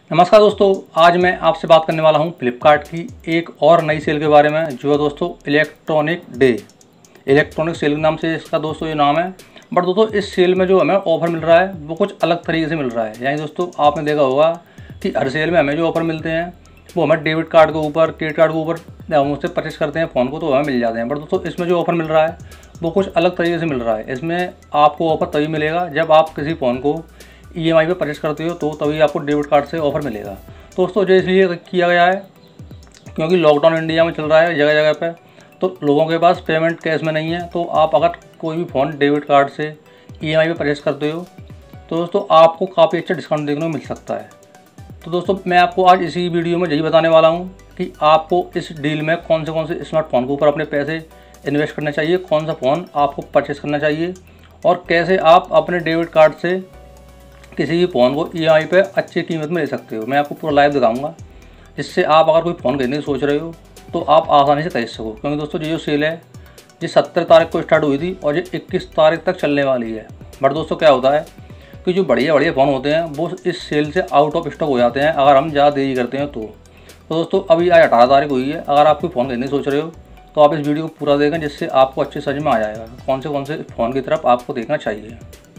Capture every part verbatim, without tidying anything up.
नमस्कार दोस्तों, आज मैं आपसे बात करने वाला हूं फ्लिपकार्ट की एक और नई सेल के बारे में, जो है दोस्तों इलेक्ट्रॉनिक डे। इलेक्ट्रॉनिक सेल के नाम से इसका दोस्तों ये नाम है। बट दोस्तों इस सेल में जो हमें ऑफ़र मिल रहा है वो कुछ अलग तरीके से मिल रहा है। यानी दोस्तों आपने देखा होगा कि हर सेल में हमें जो ऑफ़र मिलते हैं वो हमें डेबिट कार्ड के ऊपर, क्रेडिट कार्ड के ऊपर जब हम उससे परचेस करते हैं फ़ोन को तो हमें मिल जाते हैं। बट दोस्तों इसमें जो ऑफ़र मिल रहा है वो कुछ अलग तरीके से मिल रहा है। इसमें आपको ऑफ़र तभी मिलेगा जब आप किसी फ़ोन को ई एम आई पे परचेस करते हो, तो तभी आपको डेबिट कार्ड से ऑफ़र मिलेगा। दोस्तों जो इसलिए किया गया है क्योंकि लॉकडाउन इंडिया में चल रहा है जगह जगह पे, तो लोगों के पास पेमेंट कैश में नहीं है। तो आप अगर कोई भी फ़ोन डेबिट कार्ड से ई एम आई पे परचेस करते हो तो दोस्तों आपको काफ़ी अच्छा डिस्काउंट देखने को मिल सकता है। तो दोस्तों मैं आपको आज इसी वीडियो में यही बताने वाला हूँ कि आपको इस डील में कौन से कौन से स्मार्टफोन के ऊपर अपने पैसे इन्वेस्ट करना चाहिए, कौन सा फ़ोन आपको परचेस करना चाहिए और कैसे आप अपने डेबिट कार्ड से किसी भी फ़ोन को ई एम आई पे अच्छी कीमत में ले सकते हो। मैं आपको पूरा लाइव दिखाऊंगा, जिससे आप अगर कोई फ़ोन खरीदने की सोच रहे हो तो आप आसानी से खरीद सको। क्योंकि दोस्तों ये जो सेल है ये सत्तर तारीख को स्टार्ट हुई थी और ये इक्कीस तारीख तक चलने वाली है। बट दोस्तों क्या होता है कि जो बढ़िया बढ़िया फ़ोन होते हैं वो इस सेल से आउट ऑफ स्टॉक हो जाते हैं अगर हम ज़्यादा देरी करते हैं तो। तो दोस्तों अभी आज अठारह तारीख हुई है, अगर आप कोई फ़ोन खरीदने की सोच रहे हो तो आप इस वीडियो को पूरा देखें, जिससे आपको अच्छे समझ में आ जाएगा कौन से कौन से फ़ोन की तरफ आपको देखना चाहिए।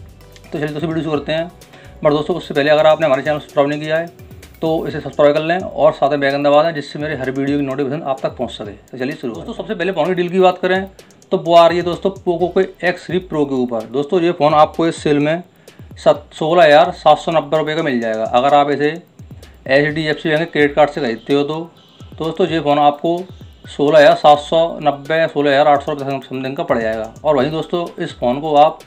तो चलिए दोस्तों वीडियो शुरू करते हैं। बट दोस्तों उससे पहले अगर आपने हमारे चैनल सब्सक्राइब नहीं किया है तो इसे सब्सक्राइब कर लें और साथ में बेल दबा दें, जिससे मेरे हर वीडियो की नोटिफिकेशन आप तक पहुंच सके। तो चलिए शुरू। दोस्तों सबसे पहले फ़ोन की डील की बात करें तो वो आ रही है दोस्तों पोको के एक्स थ्री प्रो के ऊपर। दोस्तों ये फ़ोन आपको इस सेल में सत सोलह हज़ार सात सौ नब्बे रुपये का मिल जाएगा। अगर आप इसे H D F C bank credit card से खरीदते हो तो दोस्तों ये फ़ोन आपको सोलह हज़ार सात सौ नब्बे या सोलह हज़ार आठ सौ रुपये समथिंग का पड़ जाएगा। और वहीं दोस्तों इस फ़ोन को आप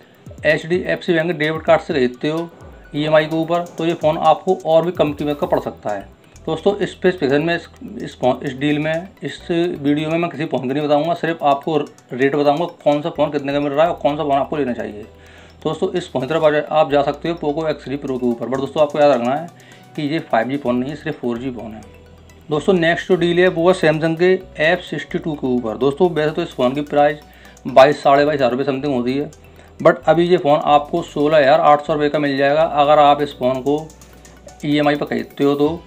H D F C bank debit card से खरीदते हो ई एम आई के ऊपर तो ये फ़ोन आपको और भी कम कीमत का पड़ सकता है। दोस्तों इस स्पेसिफिकेशन में इस इस फोन इस डील में इस वीडियो में मैं किसी फ़ोन का नहीं बताऊंगा, सिर्फ आपको रेट बताऊंगा कौन सा फ़ोन कितने का मिल रहा है और कौन सा फ़ोन आपको लेना चाहिए। दोस्तों इस फ़ोन की तरफ आप जा सकते हो पोको एक्स थ्री प्रो के ऊपर। बट दोस्तों आपको याद रखना है कि ये फाइव जी फ़ोन नहीं है, सिर्फ फोर जी फ़ोन है। दोस्तों नेक्स्ट जो डील है वो है सैमसंग के एफ सिक्सटी टू के ऊपर। दोस्तों वैसे तो इस फ़ोन की प्राइस बाईस साढ़े बाईस हज़ार रुपये समथिंग होती है, बट अभी ये फ़ोन आपको सोलह हज़ार आठ सौ रुपये का मिल जाएगा। अगर आप इस फ़ोन को ई एम आई पर खरीदते हो तो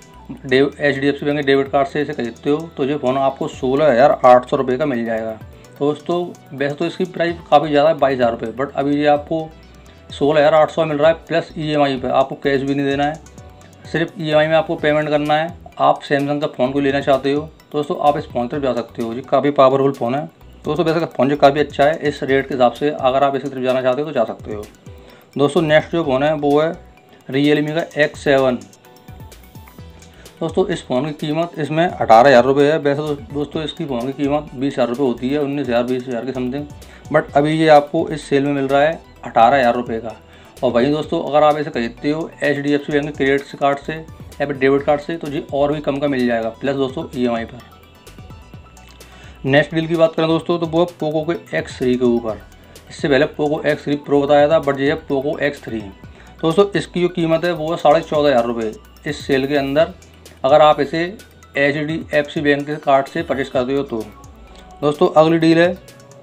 H D F C bank debit card से इसे खरीदते हो तो ये फ़ोन आपको सोलह हज़ार आठ सौ रुपये का मिल जाएगा। दोस्तों वैसे तो इसकी प्राइस काफ़ी ज़्यादा है, बाईस हज़ार रुपये, बट अभी ये आपको सोलह हज़ार आठ सौ मिल रहा है प्लस ई एम आई पर। आपको कैश भी नहीं देना है, सिर्फ ई एम आई में आपको पेमेंट करना है। आप सैमसंग का फ़ोन को लेना चाहते हो दोस्तों आप इस फ़ोन पर जा सकते हो। ये काफ़ी पावरफुल फ़ोन है दोस्तों, वैसे फ़ोन जो काफ़ी अच्छा है इस रेट के हिसाब से। अगर आप इसकी तरफ जाना चाहते हो तो जा सकते हो। दोस्तों नेक्स्ट जो फ़ोन है वो है रियलमी का एक्स सेवन। दोस्तों इस फ़ोन की कीमत इसमें अठारह हज़ार रुपये है। वैसे तो दोस्तों इसकी फ़ोन की कीमत बीस हज़ार रुपये होती है, उन्नीस हज़ार बीस हज़ार के समथिंग, बट अभी ये आपको इस सेल में मिल रहा है अठारह हज़ार रुपये का। और वहीं दोस्तों अगर आप इसे खरीदते हो H D F C bank credit card से या फिर डेबिट कार्ड से तो ये और भी कम का मिल जाएगा, प्लस दोस्तों ई एम आई पर। नेक्स्ट डील की बात करें दोस्तों तो वो पोको के एक्स थ्री के ऊपर। इससे पहले पोको एक्स थ्री प्रो बताया था, बट ये है पोको एक्स थ्री। दोस्तों इसकी जो कीमत है वो है साढ़े चौदह हज़ार रुपये इस सेल के अंदर, अगर आप इसे H D F C bank के कार्ड से परचेस करते हो तो। दोस्तों अगली डील है,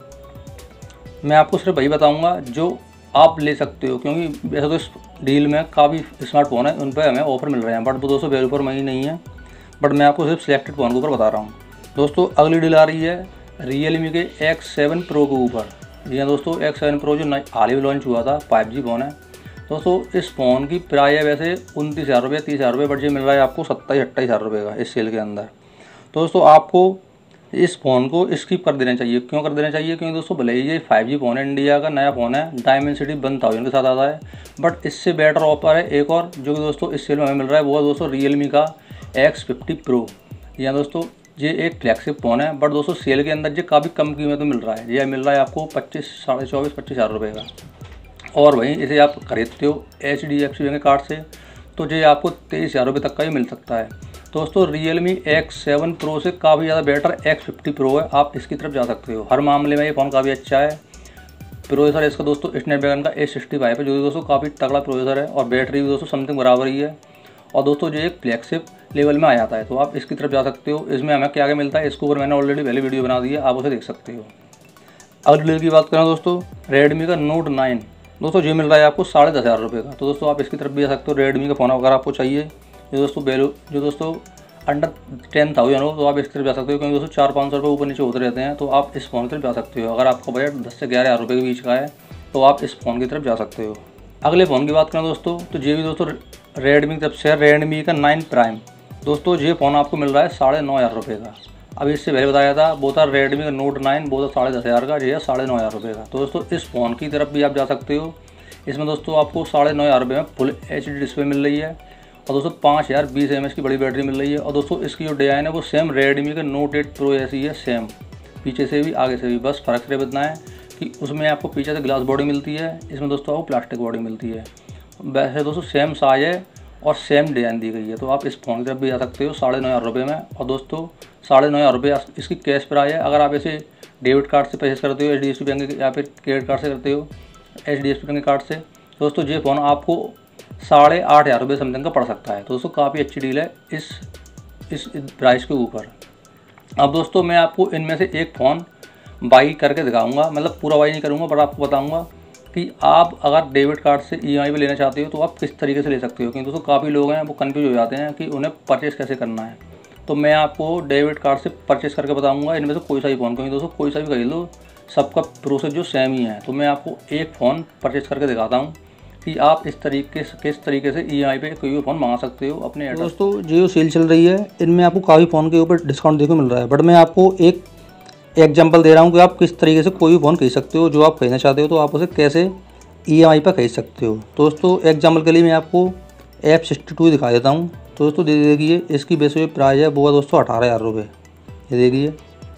मैं आपको सिर्फ वही बताऊंगा जो आप ले सकते हो, क्योंकि वैसे तो इस डील में काफ़ी स्मार्टफोन है उन पर हमें ऑफर मिल रहे हैं, बट वो दोस्तों वैल्यू पर मही नहीं है। बट मैं आपको सिर्फ सिलेक्टेड फ़ोन के ऊपर बता रहा हूँ। दोस्तों अगली डील आ रही है रियलमी के एक्स सेवन प्रो के ऊपर। जी हाँ दोस्तों, एक्स सेवन प्रो जो हाल ही में लॉन्च हुआ था, फाइव जी फ़ोन है। दोस्तों इस फ़ोन की प्राइस है वैसे उनतीस हज़ार रुपये तीस हज़ार रुपये, बट ये मिल रहा है आपको सत्ताईस अट्ठाईस हज़ार रुपये का इस सेल के अंदर। तो दोस्तों आपको इस फ़ोन को स्किप कर देना चाहिए। क्यों कर देना चाहिए? क्योंकि दोस्तों भले ही ये फाइव जी फ़ोन है, इंडिया का नया फ़ोन है, डायमेंसिटी वन थाउजेंड के साथ आता है, बट इससे बेटर ऑफर है एक और जो कि दोस्तों इस सेल में हमें मिल रहा है, वो है दोस्तों रियलमी का एक्स फिफ्टी प्रो। या दोस्तों ये एक फ्लैगशिप फ़ोन है, बट दोस्तों सेल के अंदर ये काफ़ी कम कीमत में मिल रहा है। ये मिल रहा है आपको पच्चीस साढ़े चौबीस पच्चीस हज़ार रुपये का। और वहीं इसे आप खरीदते हो H D F C bank card से तो ये आपको तेईस हज़ार रुपये तक का ही मिल सकता है। दोस्तों रियलमी एक्स सेवन प्रो से काफ़ी ज़्यादा बेटर एक्स फिफ्टी प्रो है, आप इसकी तरफ जा सकते हो। हर मामले में ये फ़ोन काफ़ी अच्छा है। प्रोसेसर इसका दोस्तों स्नैपड्रैगन का ए सिक्सटी फाइव है, जो कि दोस्तों काफ़ी तगड़ा प्रोसेसर है, और बैटरी भी दोस्तों समथिंग बराबर ही है। और दोस्तों जो एक फ्लैगशिप लेवल में आ जाता है, तो आप इसकी तरफ जा सकते हो। इसमें हमें क्या क्या मिलता है इसके ऊपर मैंने ऑलरेडी पहले वीडियो बना दी है, आप उसे देख सकते हो। अगली डील की बात करें दोस्तों, रेडमी का नोट नाइन। दोस्तों ये मिल रहा है आपको साढ़े दस हज़ार रुपये का। तो दोस्तों आप इसकी तरफ भी जा सकते हो। रेडमी का फ़ोन अगर आपको चाहिए जो दोस्तों वैल्यू जो दोस्तों अंडर टेन थाउजेंड हो तो आप इसकी तरफ जा सकते हो, क्योंकि दोस्तों चार पाँच सौ रुपये ऊपर नीचे होते रहते हैं, तो आप इस फ़ोन की तरफ जा सकते हो। अगर आपका बजट दस से ग्यारह हज़ार रुपये के बीच का है तो आप इस फ़ोन की तरफ जा सकते हो। अगले फ़ोन की बात करें दोस्तों, तो ये भी दोस्तों रेडमी की तरफ से है, रेडमी का नाइन प्राइम। दोस्तों ये फ़ोन आपको मिल रहा है साढ़े नौ हज़ार रुपये का। अभी इससे पहले बताया था वो था रेडमी का नोट नाइन, वो था साढ़े दस हज़ार का, ये है साढ़े नौ हज़ार रुपये का। तो दोस्तों इस फ़ोन की तरफ भी आप जा सकते हो। इसमें दोस्तों आपको साढ़े नौ हज़ार रुपये में फुल एच डी डिस्प्ले मिल रही है, और दोस्तों पाँच हज़ार बीस एम एच की बड़ी बैटरी मिल रही है। और दोस्तों इसकी जो डिज़ाइन है वो सेम रेडमी का नोट एट प्रो ऐसी है, सेम पीछे से भी आगे से भी, बस फ़र्क सिर्फ इतना है कि उसमें आपको पीछे से ग्लास बॉडी मिलती है, इसमें दोस्तों आपको प्लास्टिक बॉडी मिलती है। वैसे दोस्तों सेम साइज है और सेम डिज़ाइन दी गई है, तो आप इस फ़ोन की तरफ भी जा सकते हो साढ़े नौ हज़ार रुपये में। और दोस्तों साढ़े नौ हज़ार रुपये इसकी कैश प्राइस है। अगर आप इसे डेबिट कार्ड से परचेस करते हो, H D F C bank या फिर क्रेडिट कार्ड से करते हो, H D F C bank card से, दोस्तों ये फ़ोन आपको साढ़े आठ हज़ार रुपये समथिंग का पड़ सकता है। तो दोस्तों काफ़ी अच्छी डील है इस इस प्राइस के ऊपर। अब दोस्तों मैं आपको इनमें से एक फ़ोन बाई करके दिखाऊंगा, मतलब पूरा बाई नहीं करूंगा, पर आपको बताऊंगा कि आप अगर डेबिट कार्ड से ई एम आई पे लेना चाहते हो तो आप किस तरीके से ले सकते हो। क्योंकि दोस्तों काफ़ी लोग हैं वो कन्फ्यूज हो जाते हैं कि उन्हें परचेस कैसे करना है। तो मैं आपको डेबिट कार्ड से परचेस करके बताऊँगा इनमें से कोई सा ही फ़ोन, क्योंकि दोस्तों कोई सा भी खरीद लो सबका प्रोसेस जो सेम ही है। तो मैं आपको एक फ़ोन परचेस करके दिखाता हूँ कि आप इस तरीके से किस तरीके से ई एम आई पे कोई भी फ़ोन मंगा सकते हो अपने एड्रेस। दोस्तों जियो सेल चल रही है, इनमें आपको काफ़ी फ़ोन के ऊपर डिस्काउंट देखने को मिल रहा है, बट मैं आपको एक एग्जांपल दे रहा हूँ कि आप किस तरीके से कोई भी फ़ोन खरीद सकते हो। जो आप खरीदना चाहते हो तो आप उसे कैसे ई एम आई पर खरीद सकते हो। दोस्तों एग्जाम्पल के लिए मैं आपको एफ सिक्सटी टू दिखा देता हूँ। तो दोस्तों दे देखिए इसकी बेसिक प्राइस है वो है दोस्तों अठारह हज़ार रुपये। ये देखिए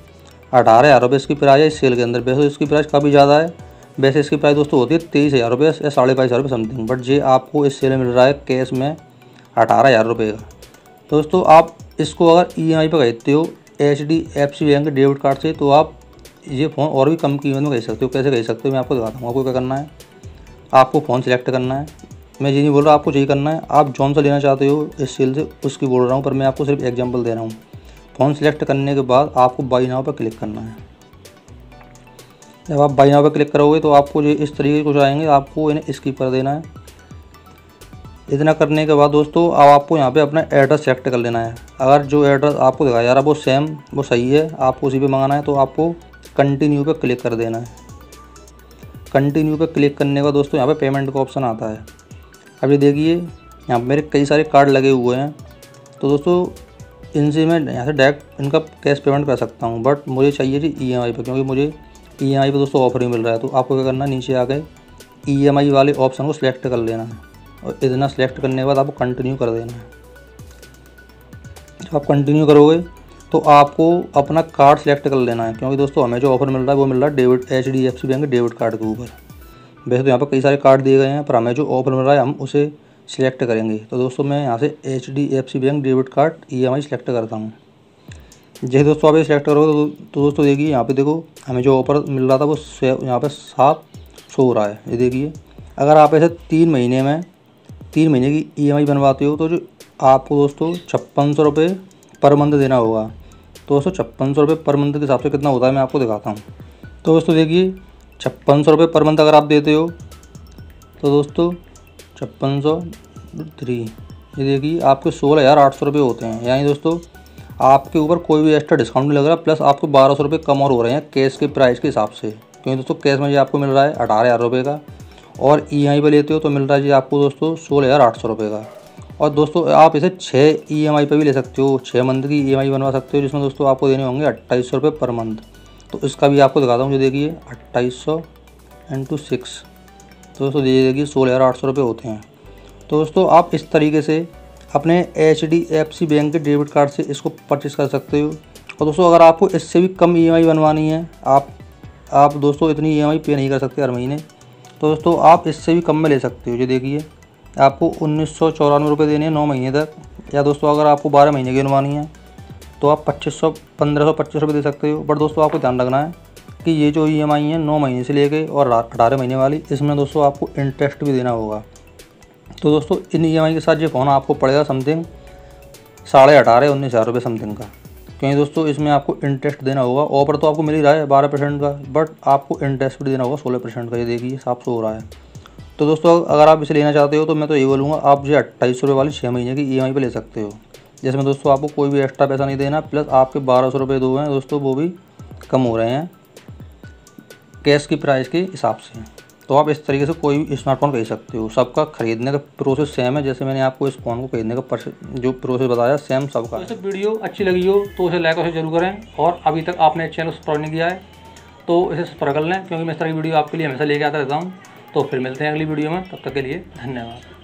अठारह हज़ार रुपये इसकी प्राइस है इस सेल के अंदर। वैसे इसकी प्राइस काफ़ी ज़्यादा है, वैसे इसकी प्राइस दोस्तों होती है तेईस हज़ार रुपये या साढ़े बाईस हज़ार रुपये समथिंग, बट ये आपको इस सेल में मिल रहा है कैश में अठारह हज़ार रुपये का। दोस्तों आप इसको अगर ई एम आई पर खरीदते हो H D F C bank debit card से तो आप ये फ़ोन और भी कम कीमत में खरीद सकते हो। कैसे खरीद सकते हो मैं आपको दिखाता हूँ। आपको क्या करना है, आपको फ़ोन सेलेक्ट करना है। मैं ये नहीं बोल रहा आपको यही करना है, आप जौन सा लेना चाहते हो इस सेल से उसकी बोल रहा हूँ, पर मैं आपको सिर्फ एग्जांपल दे रहा हूँ। फ़ोन सेलेक्ट करने के बाद आपको बाई नाउ पर क्लिक करना है। जब आप बाई नाउ पर क्लिक करोगे तो आपको जो इस तरीके कुछ आएंगे, आपको इन्हें स्किप कर देना है। इतना करने के बाद दोस्तों अब आपको यहाँ पे अपना एड्रेस सेलेक्ट कर लेना है। अगर जो एड्रेस आपको दिखाया जा रहा है वो सेम वो सही है, आपको उसी पे मंगाना है, तो आपको कंटिन्यू पे क्लिक कर देना है। कंटिन्यू पे क्लिक करने का दोस्तों यहाँ पे पेमेंट का ऑप्शन आता है। अब ये देखिए यहाँ पे मेरे कई सारे कार्ड लगे हुए हैं, तो दोस्तों इनसे मैं यहाँ से डायरेक्ट इनका कैश पेमेंट कर सकता हूँ, बट मुझे चाहिए थी ई एम आई पे, क्योंकि मुझे ई एम आई पे दोस्तों ऑफर ही मिल रहा है। तो आपको क्या करना है, नीचे आ गए ई एम आई वाले ऑप्शन को सिलेक्ट कर लेना है, और इतना सेलेक्ट करने के बाद आपको कंटिन्यू कर देना है। जब आप कंटिन्यू करोगे तो आपको अपना कार्ड सेलेक्ट कर लेना है, क्योंकि दोस्तों हमें जो ऑफर मिल रहा है वो मिल रहा है debit H D F C bank debit card के ऊपर। वैसे तो यहाँ पर कई सारे कार्ड दिए गए हैं, पर हमें जो ऑफर मिल रहा है हम उसे सिलेक्ट करेंगे। तो दोस्तों मैं यहाँ से H D F C bank debit card E M I select करता हूँ। जैसे दोस्तों आप ये सिलेक्ट करोगे तो, तो दोस्तों देखिए यहाँ पे देखो हमें जो ऑफर मिल रहा था वो यहाँ पे साफ शो हो रहा है। ये देखिए अगर आप ऐसे तीन महीने में तीन महीने की ई एम आई बनवाते हो तो जो आपको दोस्तों छप्पन सौ रुपये पर मंथ देना होगा। तो दोस्तों छप्पन सौ रुपये पर मंथ के हिसाब से कितना होता है मैं आपको दिखाता हूँ। तो दोस्तों देखिए छप्पन सौ रुपये पर मंथ अगर आप देते हो तो दोस्तों छप्पन सौ थ्री ये देखिए आपके सोलह हज़ार आठ सौ रुपये होते हैं। यानी दोस्तों आपके ऊपर कोई भी एक्स्ट्रा डिस्काउंट नहीं लग रहा, प्लस आपको बारह सौ रुपये कम और हो रहे हैं कैश के प्राइस के हिसाब से। क्योंकि दोस्तों कैश में ये आपको मिल रहा है अठारह हज़ार रुपये का, और ई एम आई पर लेते हो तो मिल रहा है जी आपको दोस्तों सोलह हज़ार आठ सौ रुपये का। और दोस्तों आप इसे छः ई एम आई पर भी ले सकते हो, छः मंथ की ई एम आई बनवा सकते हो, जिसमें दोस्तों आपको देने होंगे अट्ठाईस सौ रुपये पर मंथ। तो इसका भी आपको दिखाता हूँ। जो देखिए अट्ठाईस सौ इंटू सिक्स तो दोस्तों ये देखिए सोलह हज़ार आठ सौ रुपये होते हैं। तो दोस्तों आप इस तरीके से अपने H D F C bank के डेबिट कार्ड से इसको परचेस कर सकते हो। और दोस्तों अगर आपको इससे भी कम ई एम आई बनवानी है, आप आप दोस्तों इतनी ई एम आई पे नहीं कर सकते हर महीने, तो दोस्तों आप इससे भी कम में ले सकते हो। जो देखिए आपको उन्नीस सौ चौरानवे रुपये देने हैं नौ महीने तक, या दोस्तों अगर आपको बारह महीने की बनवानी है तो आप पच्चीस सौ पंद्रह सौ पच्चीस रुपये दे सकते हो। बट दोस्तों आपको ध्यान रखना है कि ये जो ई एम आई है नौ महीने से लेके और अठारह महीने वाली, इसमें दोस्तों आपको इंटरेस्ट भी देना होगा। तो दोस्तों इन ई एम आई के साथ ये फ़ोन आपको पड़ेगा समथिंग साढ़े अठारह उन्नीस हज़ार रुपये समथिंग का, क्योंकि दोस्तों इसमें आपको इंटरेस्ट देना होगा। ऑफर तो आपको मिल ही रहा है बारह परसेंट का, बट आपको इंटरेस्ट भी देना होगा सोलह परसेंट का। ये देखिए साफ सो हो रहा है। तो दोस्तों अगर आप इसे लेना चाहते हो तो मैं तो ये बोलूँगा आप जो अट्ठाईस सौ रुपये वाली छः महीने की ई एम आई पर ले सकते हो, जिसमें दोस्तों आपको कोई भी एक्स्ट्रा पैसा नहीं देना, प्लस आपके बारह सौ रुपये दो हैं दोस्तों वो भी कम हो रहे हैं कैश की प्राइस के हिसाब से। तो आप इस तरीके से कोई भी स्मार्टफोन खरीद सकते हो, सबका खरीदने का प्रोसेस सेम है, जैसे मैंने आपको इस फ़ोन को खरीदने का जो प्रोसेस बताया सेम सबका। तो वीडियो अच्छी लगी हो तो इसे लाइक और जरूर करें, और अभी तक आपने चैनल सब्सक्राइब नहीं किया है तो इसे सब्सक्राइब कर लें, क्योंकि मैं इस तरह की वीडियो आपके लिए हमेशा लेके आता रहता हूँ। तो फिर मिलते हैं अगली वीडियो में, तब तक के लिए धन्यवाद।